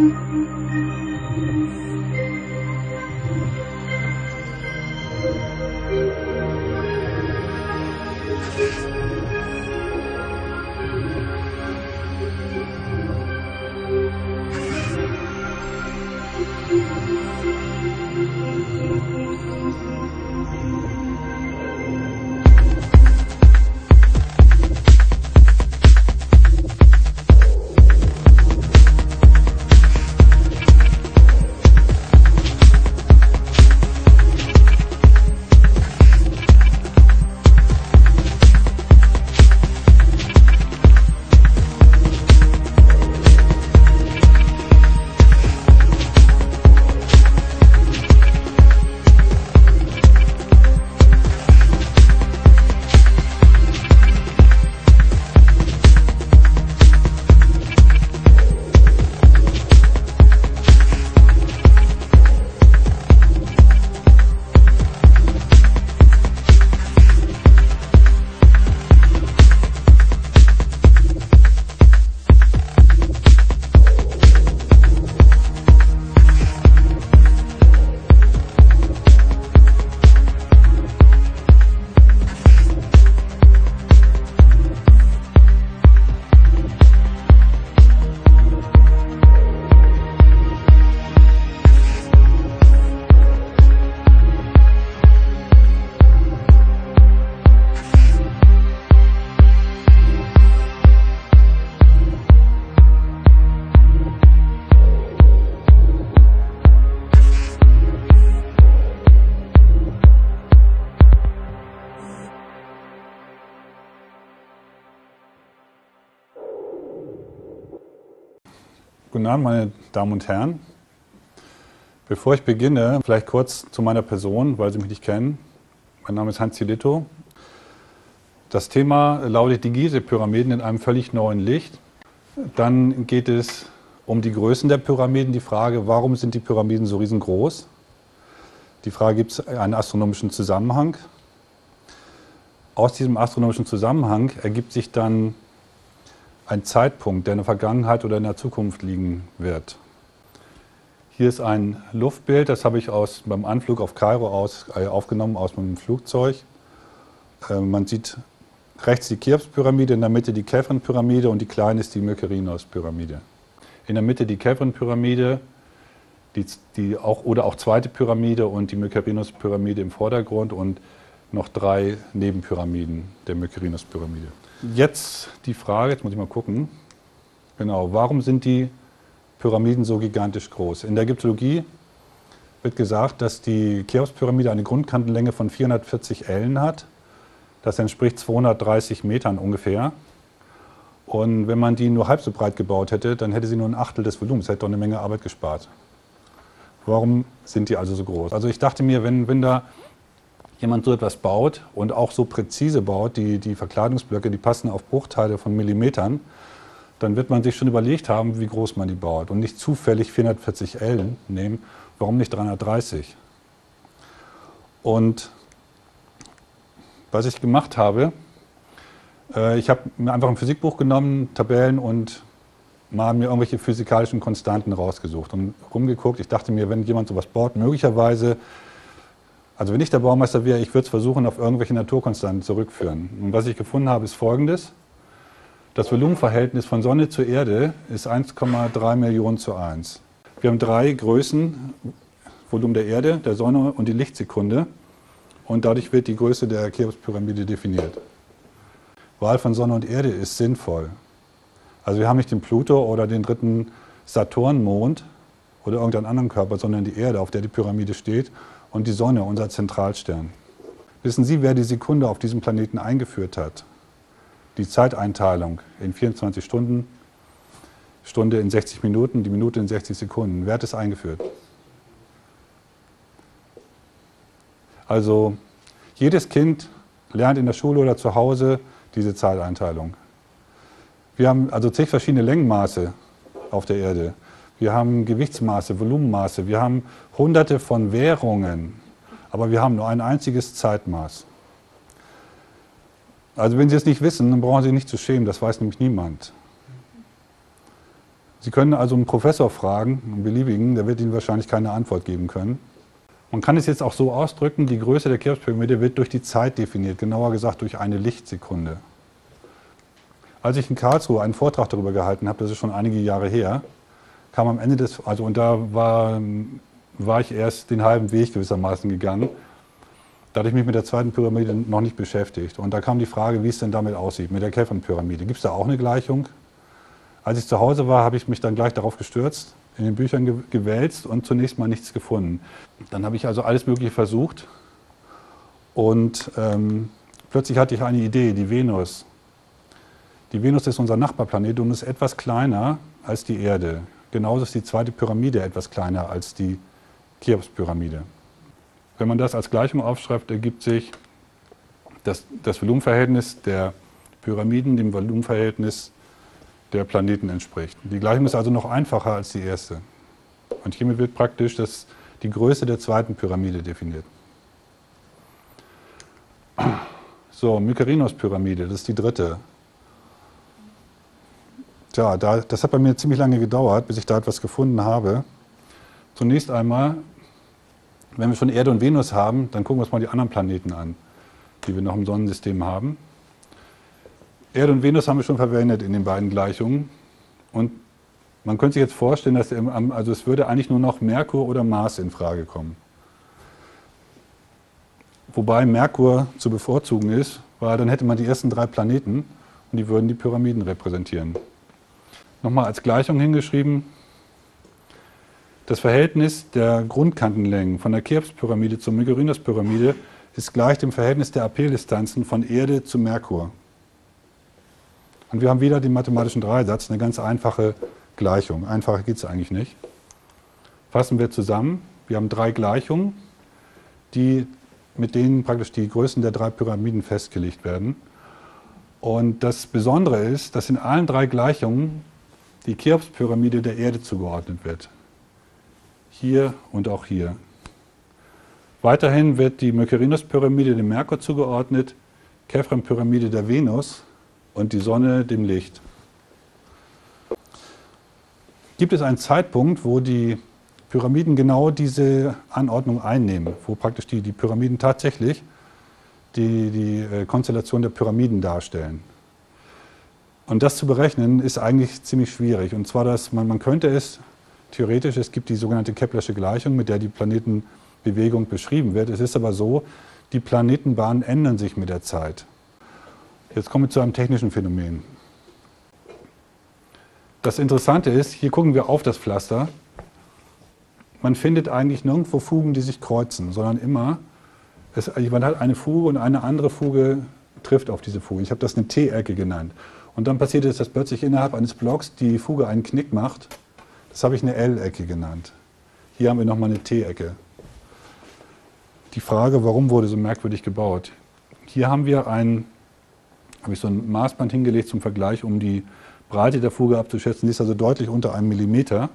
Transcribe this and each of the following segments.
Guten Abend, meine Damen und Herren. Bevor ich beginne, vielleicht kurz zu meiner Person, weil Sie mich nicht kennen. Mein Name ist Hans Zielitto. Das Thema lautet die Gizeh-Pyramiden in einem völlig neuen Licht. Dann geht es um die Größen der Pyramiden, die Frage, warum sind die Pyramiden so riesengroß? Die Frage, gibt es einen astronomischen Zusammenhang? Aus diesem astronomischen Zusammenhang ergibt sich dann ein Zeitpunkt, der in der Vergangenheit oder in der Zukunft liegen wird. Hier ist ein Luftbild, das habe ich beim Anflug auf Kairo aufgenommen aus meinem Flugzeug. Man sieht rechts die Cheops-Pyramide, in der Mitte die Khafren-Pyramide und die kleine ist die Mykerinos-Pyramide. In der Mitte die Khafren-Pyramide, oder auch zweite Pyramide und die Mykerinos-Pyramide im Vordergrund und noch 3 Nebenpyramiden der Mykerinos-Pyramide. Jetzt die Frage, jetzt muss ich mal gucken, genau, warum sind die Pyramiden so gigantisch groß? In der Ägyptologie wird gesagt, dass die Cheops-Pyramide eine Grundkantenlänge von 440 Ellen hat. Das entspricht 230 Metern ungefähr. Und wenn man die nur halb so breit gebaut hätte, dann hätte sie nur ein Achtel des Volumens, hätte doch eine Menge Arbeit gespart. Warum sind die also so groß? Also ich dachte mir, wenn da jemand so etwas baut und auch so präzise baut, die Verkleidungsblöcke, die passen auf Bruchteile von Millimetern, dann wird man sich schon überlegt haben, wie groß man die baut und nicht zufällig 440 Ellen nehmen, warum nicht 330? Und was ich gemacht habe, ich habe mir einfach ein Physikbuch genommen, Tabellen und mal mir irgendwelche physikalischen Konstanten rausgesucht und rumgeguckt. Ich dachte mir, wenn jemand sowas baut, möglicherweise, also wenn ich der Baumeister wäre, ich würde es versuchen, auf irgendwelche Naturkonstanten zurückführen. Und was ich gefunden habe, ist Folgendes. Das Volumenverhältnis von Sonne zu Erde ist 1,3 Millionen zu 1. Wir haben 3 Größen, Volumen der Erde, der Sonne und die Lichtsekunde. Und dadurch wird die Größe der Cheops-Pyramide definiert. Wahl von Sonne und Erde ist sinnvoll. Also wir haben nicht den Pluto oder den 3. Saturnmond oder irgendeinen anderen Körper, sondern die Erde, auf der die Pyramide steht. Und die Sonne, unser Zentralstern. Wissen Sie, wer die Sekunde auf diesem Planeten eingeführt hat? Die Zeiteinteilung in 24 Stunden, Stunde in 60 Minuten, die Minute in 60 Sekunden. Wer hat es eingeführt? Also jedes Kind lernt in der Schule oder zu Hause diese Zeiteinteilung. Wir haben also zig verschiedene Längenmaße auf der Erde. Wir haben Gewichtsmaße, Volumenmaße, wir haben hunderte von Währungen, aber wir haben nur ein einziges Zeitmaß. Also wenn Sie es nicht wissen, dann brauchen Sie sich nicht zu schämen, das weiß nämlich niemand. Sie können also einen Professor fragen, einen beliebigen, der wird Ihnen wahrscheinlich keine Antwort geben können. Man kann es jetzt auch so ausdrücken, die Größe der Cheops-Pyramide wird durch die Zeit definiert, genauer gesagt durch eine Lichtsekunde. Als ich in Karlsruhe einen Vortrag darüber gehalten habe, das ist schon einige Jahre her, kam am Ende und da war ich erst den halben Weg gewissermaßen gegangen. Da hatte ich mich mit der zweiten Pyramide noch nicht beschäftigt. Und da kam die Frage, wie es denn damit aussieht, mit der Chevron-Pyramide. Gibt es da auch eine Gleichung? Als ich zu Hause war, habe ich mich dann gleich darauf gestürzt, in den Büchern gewälzt und zunächst mal nichts gefunden. Dann habe ich also alles Mögliche versucht und plötzlich hatte ich eine Idee, die Venus. Die Venus ist unser Nachbarplanet und ist etwas kleiner als die Erde. Genauso ist die zweite Pyramide etwas kleiner als die Cheops-Pyramide. Wenn man das als Gleichung aufschreibt, ergibt sich, dass das Volumenverhältnis der Pyramiden dem Volumenverhältnis der Planeten entspricht. Die Gleichung ist also noch einfacher als die erste. Und hiermit wird praktisch die Größe der zweiten Pyramide definiert. So, Mykerinos-Pyramide, das ist die dritte. Tja, das hat bei mir ziemlich lange gedauert, bis ich da etwas gefunden habe. Zunächst einmal, wenn wir schon Erde und Venus haben, dann gucken wir uns mal die anderen Planeten an, die wir noch im Sonnensystem haben. Erde und Venus haben wir schon verwendet in den beiden Gleichungen. Und man könnte sich jetzt vorstellen, dass es würde eigentlich nur noch Merkur oder Mars in Frage kommen. Wobei Merkur zu bevorzugen ist, weil dann hätte man die ersten drei Planeten und die würden die Pyramiden repräsentieren. Nochmal als Gleichung hingeschrieben, das Verhältnis der Grundkantenlängen von der Cheops-Pyramide zur Mykerinos-Pyramide ist gleich dem Verhältnis der Apeldistanzen von Erde zu Merkur. Und wir haben wieder den mathematischen Dreisatz, eine ganz einfache Gleichung. Einfacher geht es eigentlich nicht. Fassen wir zusammen. Wir haben drei Gleichungen, mit denen praktisch die Größen der drei Pyramiden festgelegt werden. Und das Besondere ist, dass in allen drei Gleichungen die Cheops-Pyramide der Erde zugeordnet wird. Hier und auch hier. Weiterhin wird die Mykerinos-Pyramide dem Merkur zugeordnet, Chevron-Pyramide der Venus und die Sonne dem Licht. Gibt es einen Zeitpunkt, wo die Pyramiden genau diese Anordnung einnehmen, wo praktisch die Pyramiden tatsächlich die Konstellation der Pyramiden darstellen? Und das zu berechnen ist eigentlich ziemlich schwierig. Und zwar, man könnte es theoretisch, es gibt die sogenannte Keplersche Gleichung, mit der die Planetenbewegung beschrieben wird. Es ist aber so, die Planetenbahnen ändern sich mit der Zeit. Jetzt kommen wir zu einem technischen Phänomen. Das Interessante ist, hier gucken wir auf das Pflaster. Man findet eigentlich nirgendwo Fugen, die sich kreuzen, sondern immer, man hat eine Fuge und eine andere Fuge trifft auf diese Fuge. Ich habe das eine T-Ecke genannt. Und dann passiert es, dass plötzlich innerhalb eines Blocks die Fuge einen Knick macht. Das habe ich eine L-Ecke genannt. Hier haben wir nochmal eine T-Ecke. Die Frage, warum wurde so merkwürdig gebaut? Hier habe ich so ein Maßband hingelegt zum Vergleich, um die Breite der Fuge abzuschätzen. Die ist also deutlich unter einem Millimeter.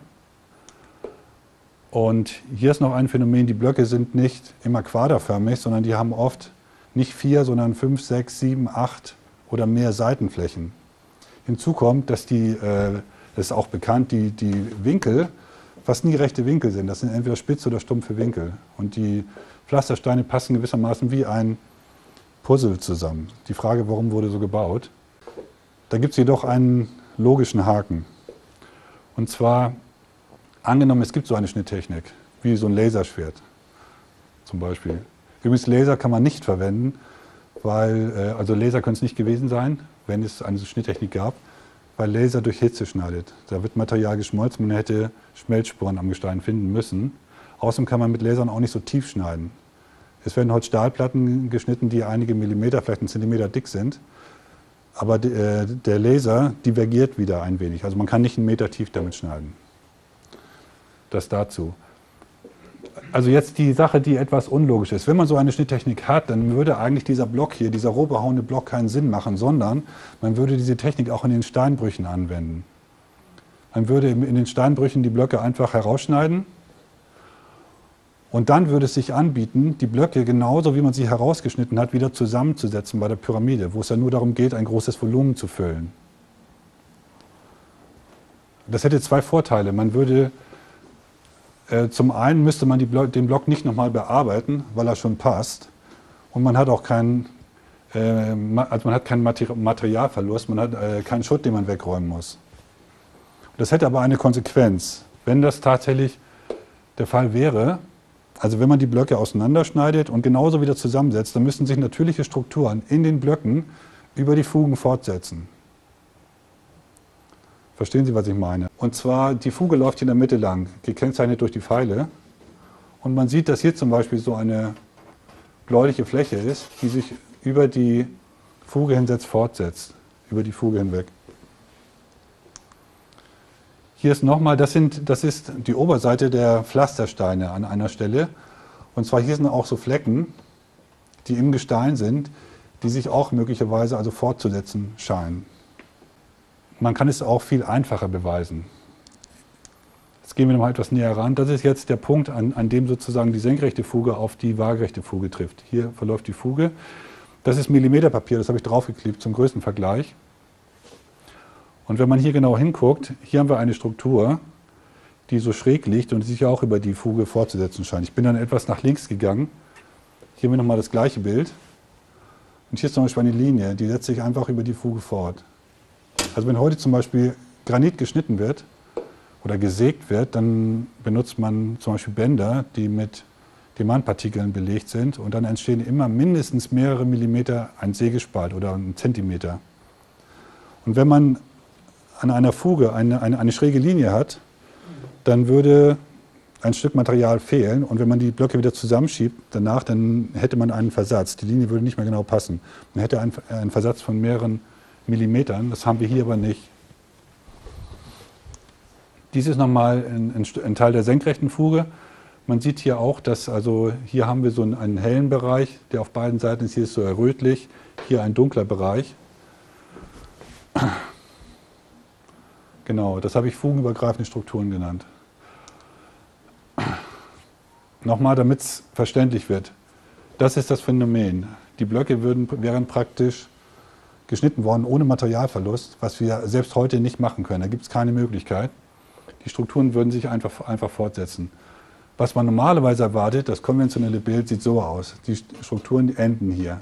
Und hier ist noch ein Phänomen, die Blöcke sind nicht immer quaderförmig, sondern die haben oft nicht 4, sondern 5, 6, 7, 8 oder mehr Seitenflächen. Hinzu kommt, dass das ist auch bekannt, die Winkel fast nie rechte Winkel sind. Das sind entweder spitze oder stumpfe Winkel. Und die Pflastersteine passen gewissermaßen wie ein Puzzle zusammen. Die Frage, warum wurde so gebaut? Da gibt es jedoch einen logischen Haken. Und zwar, angenommen, es gibt so eine Schnitttechnik, wie so ein Laserschwert zum Beispiel. Übrigens, Laser kann man nicht verwenden, weil, also Laser können es nicht gewesen sein, wenn es eine Schnitttechnik gab, weil Laser durch Hitze schneidet. Da wird Material geschmolzen, man hätte Schmelzspuren am Gestein finden müssen. Außerdem kann man mit Lasern auch nicht so tief schneiden. Es werden heute Stahlplatten geschnitten, die einige Millimeter, vielleicht einen Zentimeter dick sind. Aber der Laser divergiert wieder ein wenig. Also man kann nicht einen Meter tief damit schneiden. Das dazu. Also jetzt die Sache, die etwas unlogisch ist. Wenn man so eine Schnitttechnik hat, dann würde eigentlich dieser Block hier, dieser roh behauene Block keinen Sinn machen, sondern man würde diese Technik auch in den Steinbrüchen anwenden. Man würde in den Steinbrüchen die Blöcke einfach herausschneiden und dann würde es sich anbieten, die Blöcke genauso wie man sie herausgeschnitten hat, wieder zusammenzusetzen bei der Pyramide, wo es ja nur darum geht, ein großes Volumen zu füllen. Das hätte zwei Vorteile. Man würde, zum einen müsste man den Block nicht nochmal bearbeiten, weil er schon passt. Und man hat auch keinen Materialverlust, man hat keinen Schutt, den man wegräumen muss. Das hätte aber eine Konsequenz. Wenn das tatsächlich der Fall wäre, also wenn man die Blöcke auseinanderschneidet und genauso wieder zusammensetzt, dann müssten sich natürliche Strukturen in den Blöcken über die Fugen fortsetzen. Verstehen Sie, was ich meine? Und zwar, die Fuge läuft hier in der Mitte lang, gekennzeichnet durch die Pfeile. Und man sieht, dass hier zum Beispiel so eine bläuliche Fläche ist, die sich über die Fuge hinsetzt, fortsetzt, über die Fuge hinweg. Hier ist nochmal, das ist die Oberseite der Pflastersteine an einer Stelle. Und zwar hier sind auch so Flecken, die im Gestein sind, die sich auch möglicherweise also fortzusetzen scheinen. Man kann es auch viel einfacher beweisen. Jetzt gehen wir noch mal etwas näher ran. Das ist jetzt der Punkt, an dem sozusagen die senkrechte Fuge auf die waagerechte Fuge trifft. Hier verläuft die Fuge. Das ist Millimeterpapier, das habe ich draufgeklebt zum Größenvergleich. Und wenn man hier genau hinguckt, hier haben wir eine Struktur, die so schräg liegt und die sich auch über die Fuge fortzusetzen scheint. Ich bin dann etwas nach links gegangen. Hier haben wir nochmal das gleiche Bild. Und hier ist zum Beispiel eine Linie, die setzt sich einfach über die Fuge fort. Also wenn heute zum Beispiel Granit geschnitten wird oder gesägt wird, dann benutzt man zum Beispiel Bänder, die mit Diamantpartikeln belegt sind und dann entstehen immer mindestens mehrere Millimeter ein Sägespalt oder ein Zentimeter. Und wenn man an einer Fuge eine schräge Linie hat, dann würde ein Stück Material fehlen und wenn man die Blöcke wieder zusammenschiebt, danach, dann hätte man einen Versatz. Die Linie würde nicht mehr genau passen. Man hätte einen Versatz von mehreren Millimetern, das haben wir hier aber nicht. Dies ist nochmal ein Teil der senkrechten Fuge. Man sieht hier auch, dass also hier haben wir so einen hellen Bereich, der auf beiden Seiten ist. Hier ist so rötlich, hier ein dunkler Bereich. Genau, das habe ich fugenübergreifende Strukturen genannt. Nochmal, damit es verständlich wird. Das ist das Phänomen. Die Blöcke wären praktisch geschnitten worden ohne Materialverlust, was wir selbst heute nicht machen können. Da gibt es keine Möglichkeit. Die Strukturen würden sich einfach fortsetzen. Was man normalerweise erwartet, das konventionelle Bild sieht so aus. Die Strukturen enden hier.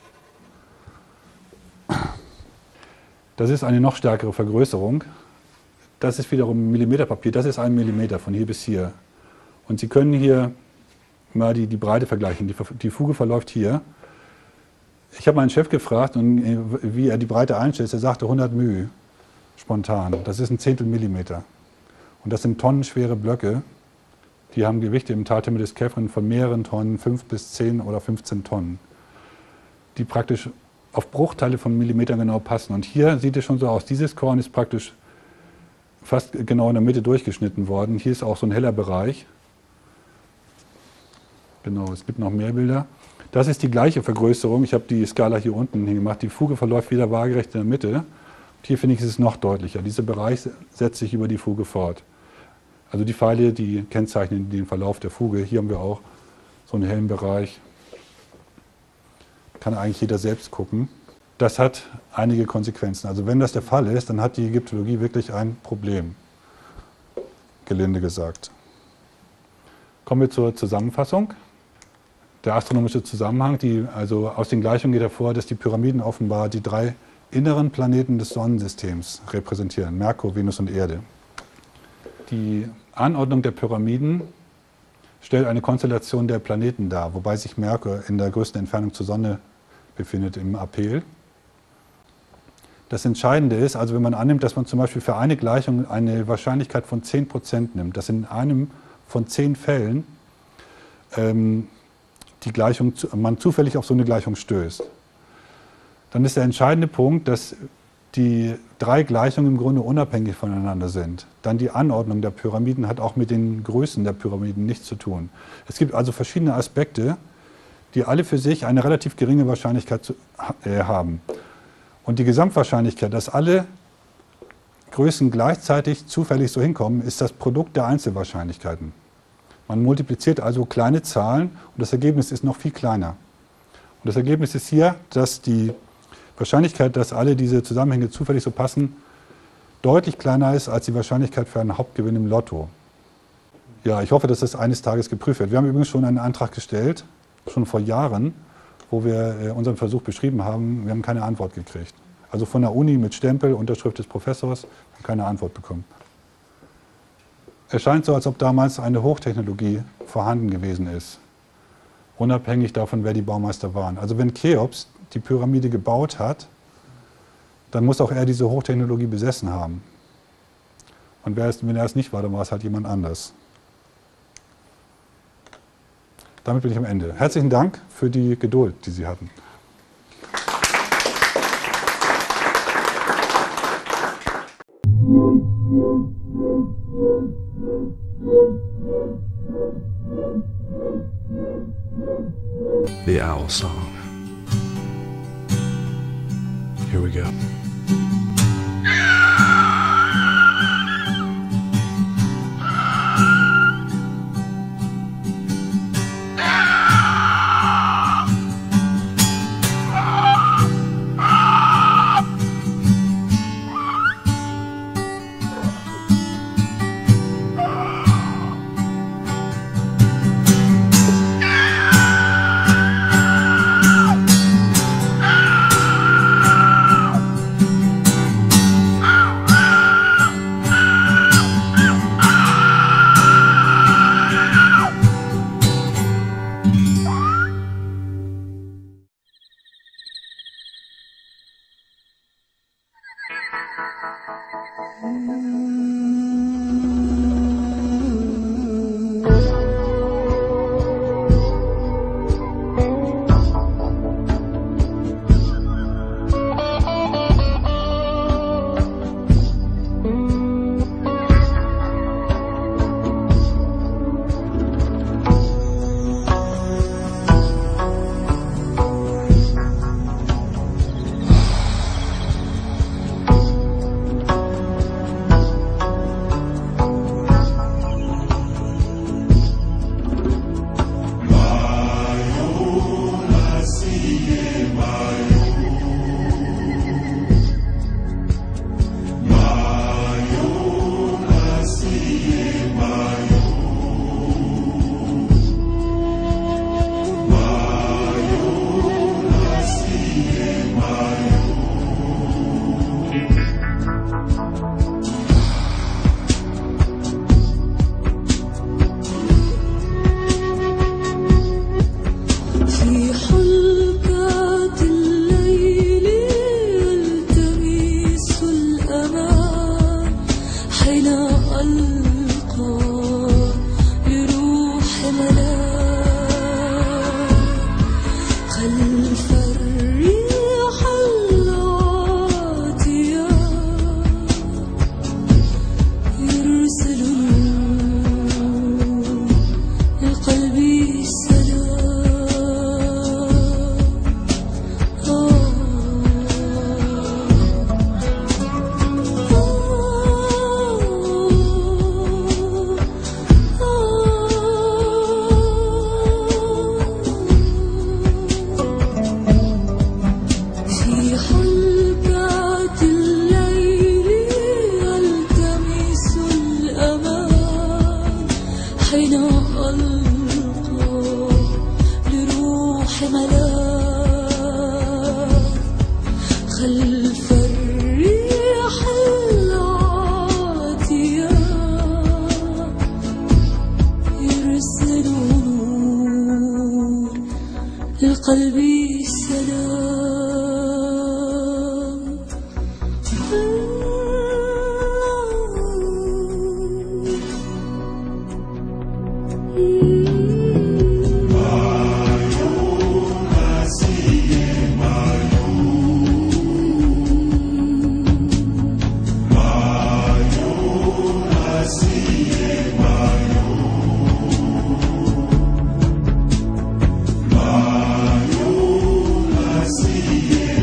Das ist eine noch stärkere Vergrößerung. Das ist wiederum Millimeterpapier. Das ist 1 Millimeter von hier bis hier. Und Sie können hier mal die Breite vergleichen. Die Fuge verläuft hier. Ich habe meinen Chef gefragt, wie er die Breite einschätzt. Er sagte 100 μ spontan. Das ist ein Zehntel Millimeter. Und das sind tonnenschwere Blöcke. Die haben Gewichte im Taltemel des Kefren von mehreren Tonnen, 5 bis 10 oder 15 Tonnen. Die praktisch auf Bruchteile von Millimetern genau passen. Und hier sieht es schon so aus. Dieses Korn ist praktisch fast genau in der Mitte durchgeschnitten worden. Hier ist auch so ein heller Bereich. Genau, es gibt noch mehr Bilder. Das ist die gleiche Vergrößerung. Ich habe die Skala hier unten hingemacht. Die Fuge verläuft wieder waagerecht in der Mitte. Und hier finde ich, ist es noch deutlicher. Dieser Bereich setzt sich über die Fuge fort. Also die Pfeile, die kennzeichnen den Verlauf der Fuge. Hier haben wir auch so einen hellen Bereich. Kann eigentlich jeder selbst gucken. Das hat einige Konsequenzen. Also wenn das der Fall ist, dann hat die Ägyptologie wirklich ein Problem, gelinde gesagt. Kommen wir zur Zusammenfassung. Der astronomische Zusammenhang, also aus den Gleichungen geht hervor, dass die Pyramiden offenbar die 3 inneren Planeten des Sonnensystems repräsentieren, Merkur, Venus und Erde. Die Anordnung der Pyramiden stellt eine Konstellation der Planeten dar, wobei sich Merkur in der größten Entfernung zur Sonne befindet, im Aphel. Das Entscheidende ist, also wenn man annimmt, dass man zum Beispiel für eine Gleichung eine Wahrscheinlichkeit von 10% nimmt, dass in einem von 10 Fällen man zufällig auf so eine Gleichung stößt, dann ist der entscheidende Punkt, dass die 3 Gleichungen im Grunde unabhängig voneinander sind. Dann die Anordnung der Pyramiden hat auch mit den Größen der Pyramiden nichts zu tun. Es gibt also verschiedene Aspekte, die alle für sich eine relativ geringe Wahrscheinlichkeit haben. Und die Gesamtwahrscheinlichkeit, dass alle Größen gleichzeitig zufällig so hinkommen, ist das Produkt der Einzelwahrscheinlichkeiten. Man multipliziert also kleine Zahlen und das Ergebnis ist noch viel kleiner. Und das Ergebnis ist hier, dass die Wahrscheinlichkeit, dass alle diese Zusammenhänge zufällig so passen, deutlich kleiner ist als die Wahrscheinlichkeit für einen Hauptgewinn im Lotto. Ja, ich hoffe, dass das eines Tages geprüft wird. Wir haben übrigens schon einen Antrag gestellt, schon vor Jahren, wo wir unseren Versuch beschrieben haben. Wir haben keine Antwort gekriegt. Also von der Uni mit Stempel, Unterschrift des Professors, haben keine Antwort bekommen. Es scheint so, als ob damals eine Hochtechnologie vorhanden gewesen ist, unabhängig davon, wer die Baumeister waren. Also wenn Cheops die Pyramide gebaut hat, dann muss auch er diese Hochtechnologie besessen haben. Und wenn er es nicht war, dann war es halt jemand anders. Damit bin ich am Ende. Herzlichen Dank für die Geduld, die Sie hatten. The Owl Song. Here we go. قلبي سلام. Yeah.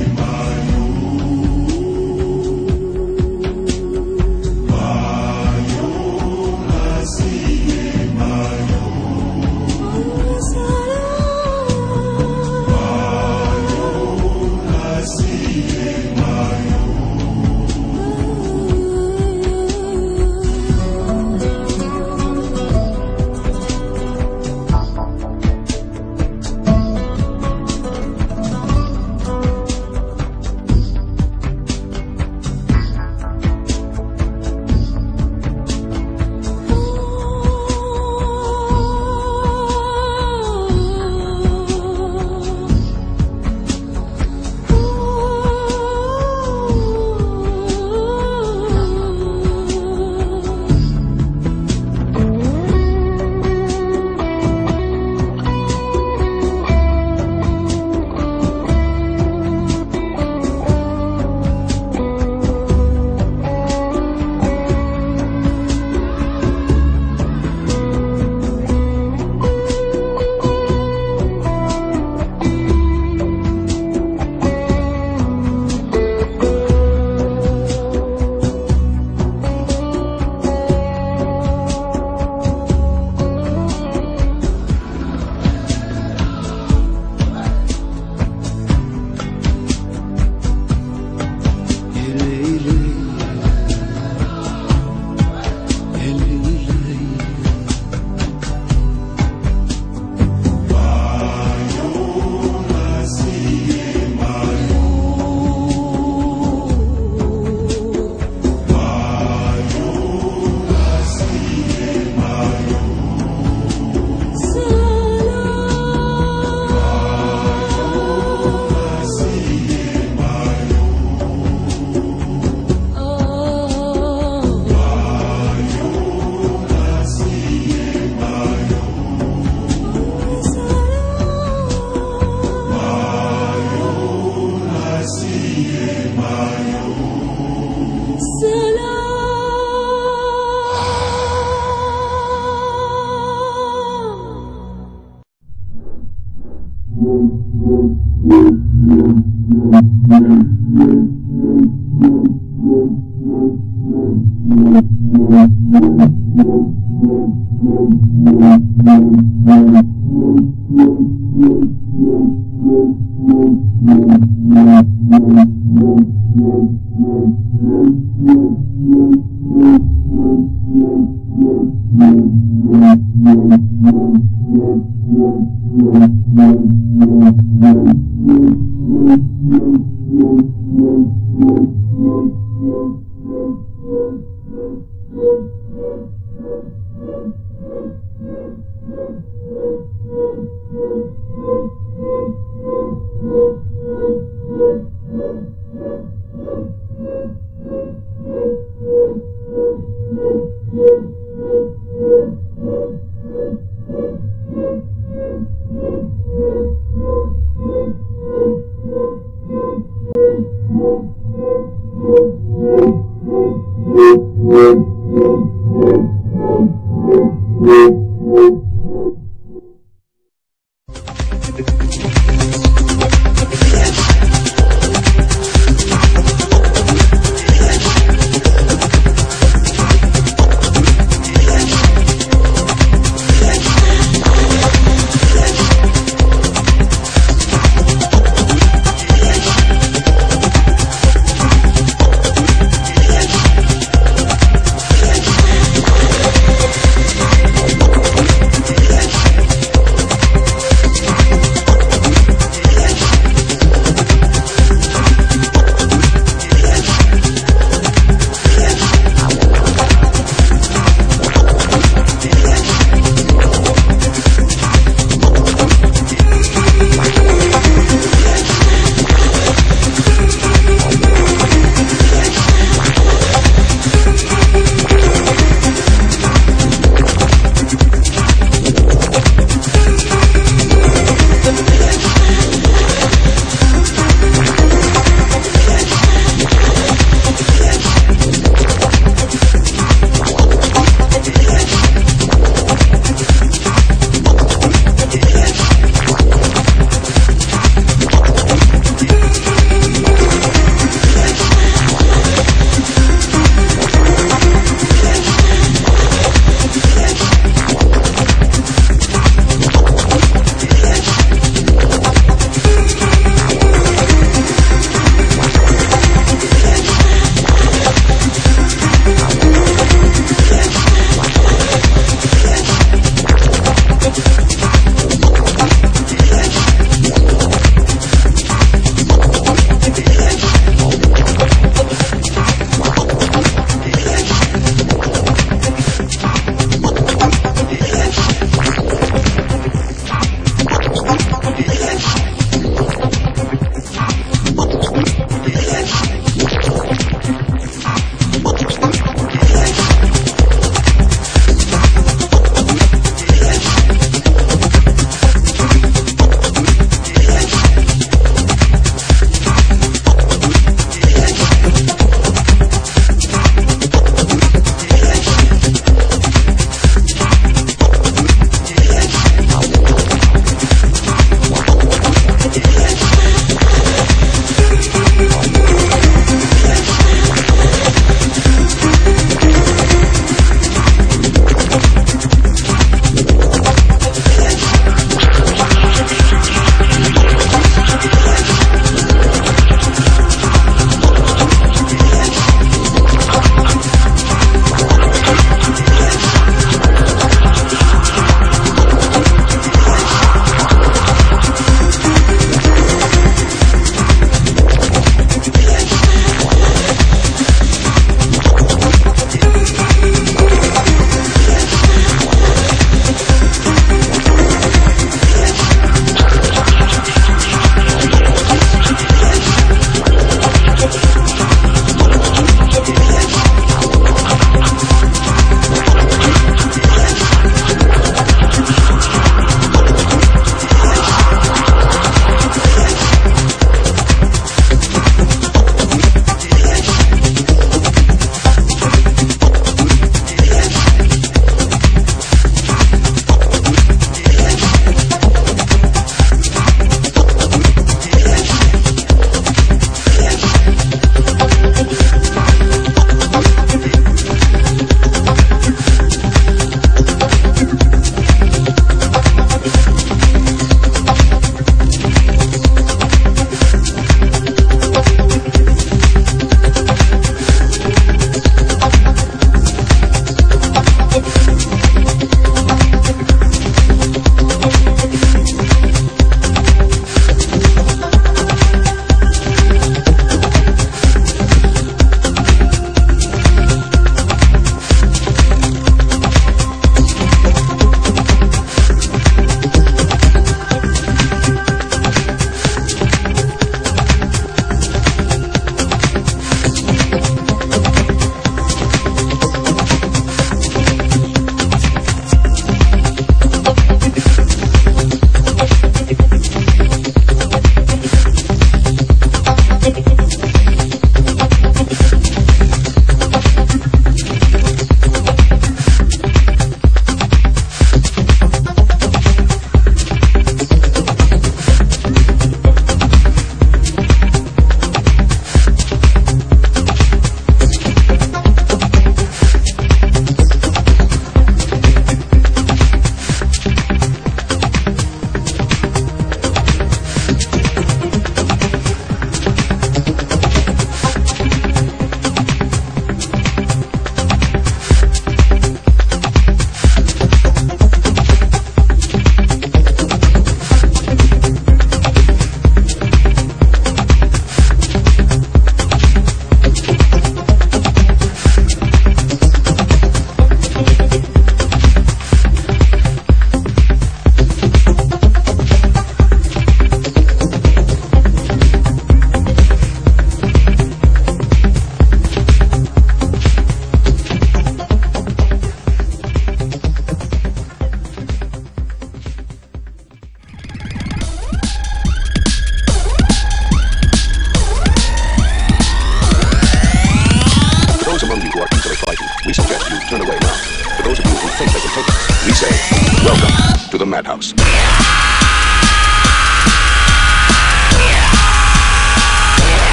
say, welcome to the Madhouse.